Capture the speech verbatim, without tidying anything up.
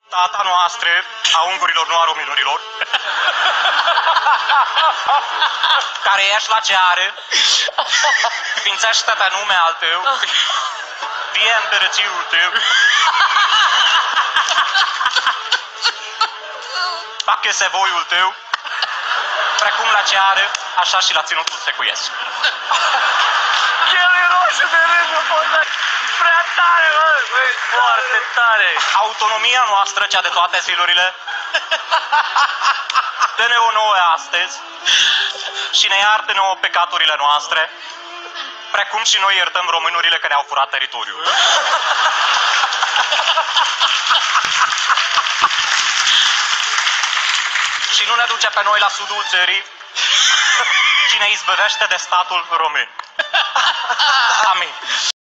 Tata noastră, a ungurilor, nu a românilor, care ești la ceară, sfințește-te nume al tău, vie împărățiul tău, facă-se voiul tău, precum la ceară, așa și la ținutul secuiesc. El e roșu de rând, nu pot să... Prea tare, mă! Băi, foarte tare! Autonomia noastră, cea de toate zilurile, dă-ne o nouă astăzi și ne iartă nouă pecaturile noastre, precum și noi iertăm românurile că ne-au furat teritoriul. Și nu ne duce pe noi la sudul țării, ci ne izbăvește de statul român. Amin.